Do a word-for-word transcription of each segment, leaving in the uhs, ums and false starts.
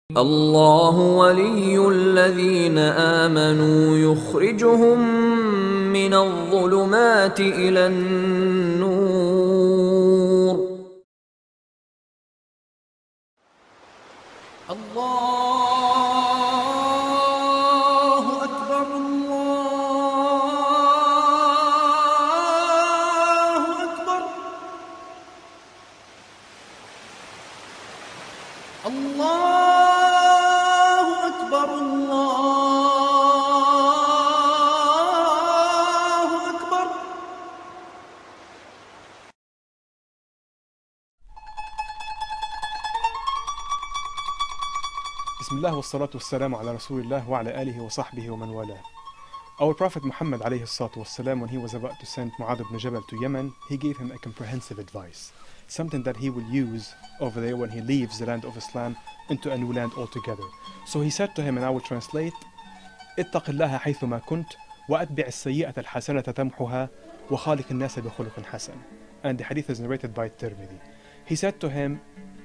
الله ولي الذين آمنوا يخرجهم من الظلمات إلى النور. الله أكبر الله أكبر الله أكبر الله أكبر. Bismillah wassalatu wassalamu ala Rasulillah wa ala alihi wa sahbihi wa man wala. Our Prophet Muhammad alayhi salatu wassalam, when he was about to send Mu'adh ibn Jabal to Yemen, he gave him a comprehensive advice, something that he will use over there when he leaves the land of Islam into a new land altogether. So he said to him, and I will translate, اتق الله حيثما كنت وأتبع السيئة الحسنة تمحها وخالق الناس بخلق حسن. And the hadith is narrated by Tirmidhi. He said to him,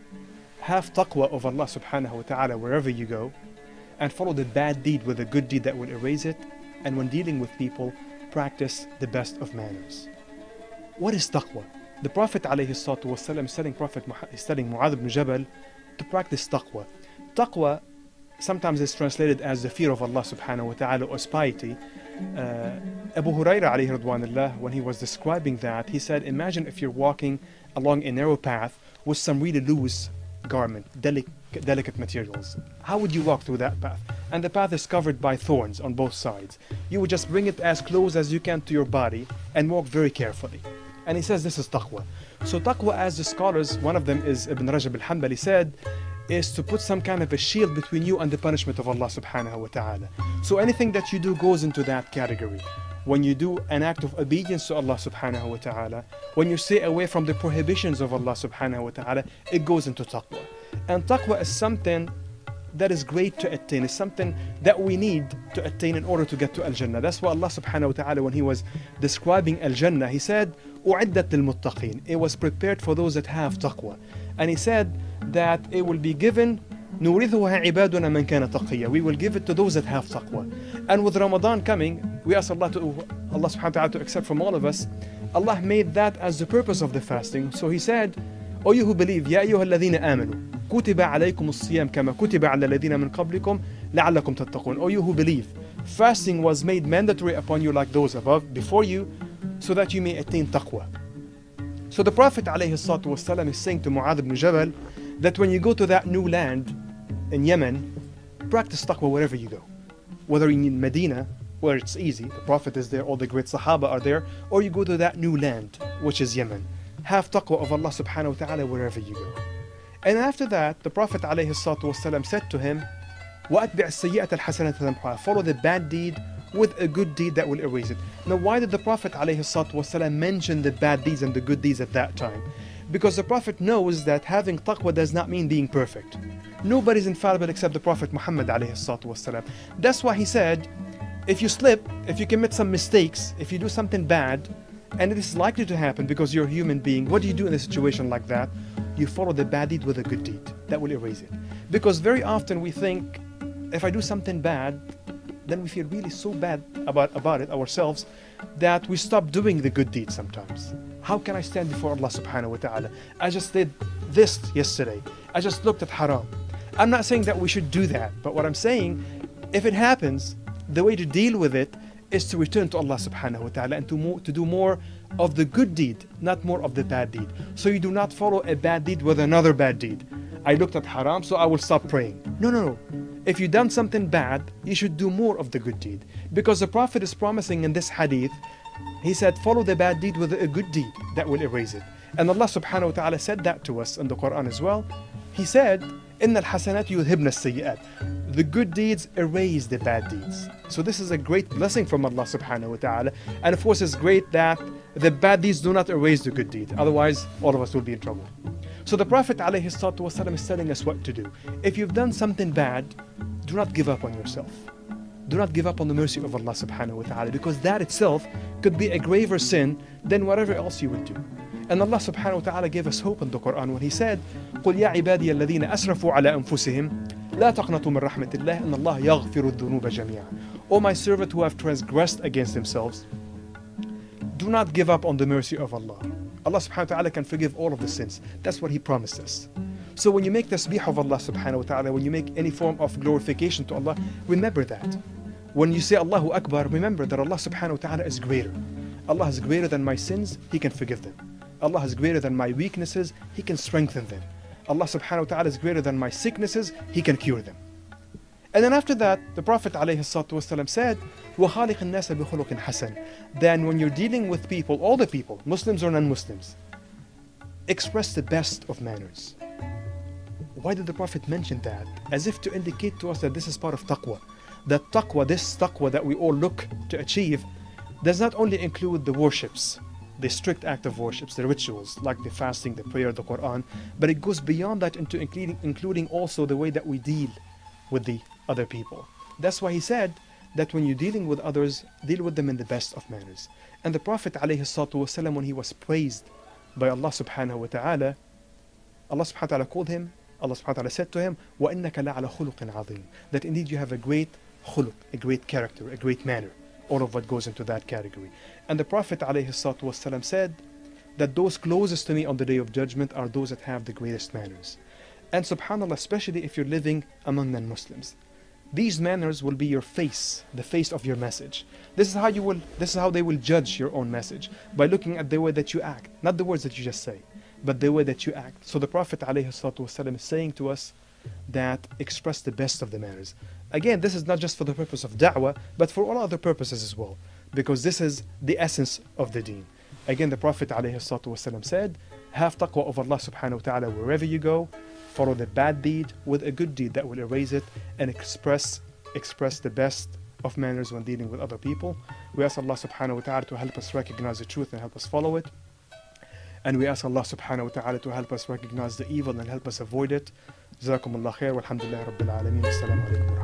have taqwa of Allah subhanahu wa ta'ala wherever you go, and follow the bad deed with a good deed that will erase it, and when dealing with people, practice the best of manners. What is taqwa? The Prophet alayhi salatu wasalam is telling Prophet is telling Mu'adh ibn Jabal to practice taqwa. Taqwa sometimes is translated as the fear of Allah subhanahu wa ta'ala or piety. Uh, Abu Hurairah alayhi radwanullah, when he was describing that, he said, imagine if you're walking along a narrow path with some really loose garment, delic delicate materials. How would you walk through that path? And the path is covered by thorns on both sides. You would just bring it as close as you can to your body and walk very carefully. And he says this is taqwa. So taqwa, as the scholars, one of them is Ibn Rajab al-Hanbali, said, is to put some kind of a shield between you and the punishment of Allah subhanahu wa ta'ala. So anything that you do goes into that category. When you do an act of obedience to Allah subhanahu wa ta'ala, when you stay away from the prohibitions of Allah subhanahu wa ta'ala, it goes into taqwa. And taqwa is something that is great to attain. It's something that we need to attain in order to get to Al-Jannah. That's why Allah subhanahu wa ta'ala, when he was describing Al-Jannah, he said, أُعِدَّتْ لِلْمُتَّقِينَ. It was prepared for those that have taqwa. And he said that it will be given, نُورِثُهَا عِبَادُنَا مَنْ كَانَ تَقِيًّا. We will give it to those that have taqwa. And with Ramadan coming, we ask Allah, to, Allah subhanahu wa ta'ala to accept from all of us. Allah made that as the purpose of the fasting. So he said, O you who believe, يَا أَيُّهَا الَّذِينَ آمَنُوا كُتِبَ عَلَيْكُمُ الصِّيَامُ كَمَا كُتِبَ عَلَى الَّذِينَ مِنْ قَبْلِكُمْ لَعَلَّكُمْ تَتَّقُونَ. O you who believe, fasting was made mandatory upon you like those above, before you, so that you may attain taqwa. So the Prophet ﷺ is saying to Mu'adh ibn Jabal that when you go to that new land in Yemen, practice taqwa wherever you go. Whether in Medina, where it's easy, the Prophet is there, all the great Sahaba are there, or you go to that new land, which is Yemen. Have taqwa of Allah subhanahu wa ta'ala wherever you go. And after that, the Prophet ﷺ said to him, وَأَتْبِعْ السَّيِّئَةَ الْحَسَنَةَ تَمْحُهَا. Follow the bad deed with a good deed that will erase it. Now, why did the Prophet ﷺ mention the bad deeds and the good deeds at that time? Because the Prophet knows that having taqwa does not mean being perfect. Nobody's infallible except the Prophet Muhammad ﷺ. That's why he said, if you slip, if you commit some mistakes, if you do something bad, and it is likely to happen because you're a human being, what do you do in a situation like that? You follow the bad deed with a good deed. That will erase it. Because very often we think, if I do something bad, then we feel really so bad about, about it ourselves that we stop doing the good deed sometimes. How can I stand before Allah subhanahu wa ta'ala? I just did this yesterday. I just looked at haram. I'm not saying that we should do that, but what I'm saying, if it happens, the way to deal with it is to return to Allah subhanahu wa ta'ala and to, more, to do more of the good deed, not more of the bad deed. So you do not follow a bad deed with another bad deed. I looked at haram, so I will stop praying. No, no, no. If you've done something bad, you should do more of the good deed. Because the Prophet is promising in this hadith, he said, follow the bad deed with a good deed that will erase it. And Allah subhanahu wa ta'ala said that to us in the Quran as well. He said, إِنَّ الْحَسَنَاتِ يُذْهِبْنَ السَّيِّئَاتِ. The good deeds erase the bad deeds. So this is a great blessing from Allah subhanahu wa ta'ala. And of course it's great that the bad deeds do not erase the good deed. Otherwise, all of us will be in trouble. So the Prophet ﷺ is telling us what to do. If you've done something bad, do not give up on yourself. Do not give up on the mercy of Allah subhanahu wa ta'ala, because that itself could be a graver sin than whatever else you would do. And Allah subhanahu wa ta'ala gave us hope in the Quran when He said, قُلْ يَا عِبَادِيَ الَّذِينَ أَسْرَفُوا عَلَى أَنفُسِهِمْ لا تقنطوا من رحمة الله إن الله يغفر الذنوب جميعا. O my servant who have transgressed against themselves, do not give up on the mercy of Allah. Allah subhanahu wa ta'ala can forgive all of the sins. That's what He promised us. So when you make tasbih of Allah subhanahu wa ta'ala, when you make any form of glorification to Allah, remember that. When you say Allahu Akbar, remember that Allah subhanahu wa ta'ala is greater. Allah is greater than my sins, He can forgive them. Allah is greater than my weaknesses, He can strengthen them. Allah subhanahu wa ta'ala is greater than my sicknesses, He can cure them. And then after that, the Prophet ﷺ said, وَخَالِقِ النَّاسَ بِخُلُقٍ حَسَنٍ. Then when you're dealing with people, all the people, Muslims or non-Muslims, express the best of manners. Why did the Prophet mention that? As if to indicate to us that this is part of taqwa. That taqwa, this taqwa that we all look to achieve, does not only include the worships, the strict act of worships, the rituals, like the fasting, the prayer, the Quran, but it goes beyond that into including, including also the way that we deal with the other people. That's why he said that when you're dealing with others, deal with them in the best of manners. And the Prophet ﷺ, when he was praised by Allah subhanahu wa ta'ala, Allah subhanahu wa ta'ala called him, Allah subhanahu wa ta'ala said to him, وَإِنَّكَ لَعَلَى خُلُقٍ عَظِيمٍ. That indeed you have a great khuluq, a great character, a great manner. All of what goes into that category. And the Prophet ﷺ said that those closest to me on the Day of Judgment are those that have the greatest manners. And subhanAllah, especially if you're living among non-Muslims, these manners will be your face, the face of your message. This is how you will, this is how they will judge your own message, by looking at the way that you act, not the words that you just say, but the way that you act. So the Prophet ﷺ is saying to us that express the best of the manners. Again, this is not just for the purpose of da'wah, but for all other purposes as well, because this is the essence of the deen. Again, the Prophet ﷺ said, have taqwa of Allah subhanahu wa ta'ala wherever you go, follow the bad deed with a good deed that will erase it, and express express the best of manners when dealing with other people. We ask Allah subhanahu wa ta'ala to help us recognize the truth and help us follow it. And we ask Allah subhanahu wa ta'ala to help us recognize the evil and help us avoid it. Jazakumullah khair, walhamdulillah rabbil alameen. Assalamu alaikum.